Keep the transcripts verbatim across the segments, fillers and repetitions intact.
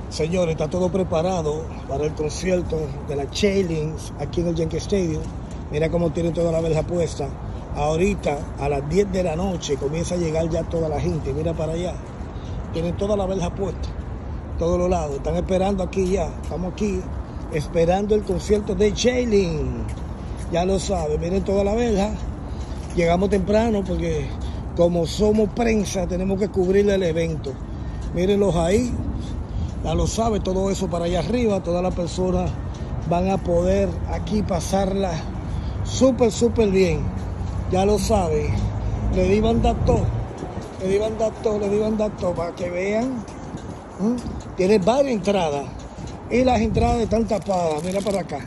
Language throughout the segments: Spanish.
Señores, está todo preparado para el concierto de la Chainlink aquí en el Yankee Stadium. Mira cómo tienen toda la verja puesta. Ahorita, a las diez de la noche, comienza a llegar ya toda la gente. Mira para allá. Tienen toda la verja puesta. Todos los lados. Están esperando aquí ya. Estamos aquí esperando el concierto de Chainlink. Ya lo saben. Miren toda la verja. Llegamos temprano porque como somos prensa tenemos que cubrirle el evento. Mírenlos ahí. Ya lo sabe, todo eso para allá arriba, todas las personas van a poder aquí pasarla súper, súper bien. Ya lo sabe, le di todo, le di todo, le di todo para que vean. ¿Mm? Tiene varias entradas y las entradas están tapadas, mira para acá.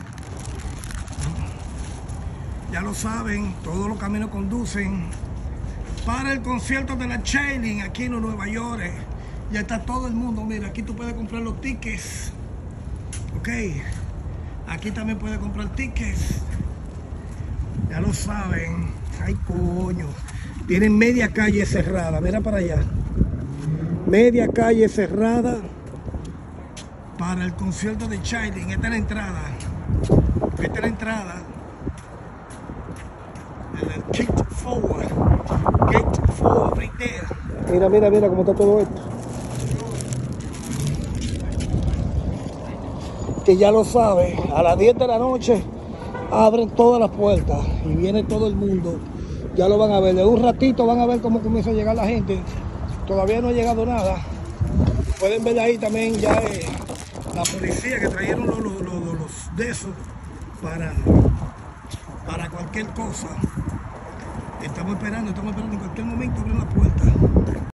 Ya lo saben, todos los caminos conducen para el concierto de la Chainlink aquí en Nueva York. Ya está todo el mundo, mira, aquí tú puedes comprar los tickets. Ok, aquí también puedes comprar tickets. Ya lo saben. Ay, coño. Tienen media calle cerrada, mira para allá. Media calle cerrada para el concierto de Chainlink. Esta es la entrada. Esta es la entrada. El gate forward. Gate forward, right there. Mira, mira, mira cómo está todo esto. Que ya lo sabe, a las diez de la noche abren todas las puertas y viene todo el mundo. Ya lo van a ver, de un ratito van a ver cómo comienza a llegar la gente. Todavía no ha llegado nada. Pueden ver ahí también ya eh, la policía que trajeron los, los, los, los de esos para, para cualquier cosa. Estamos esperando, estamos esperando en cualquier momento abren la puerta.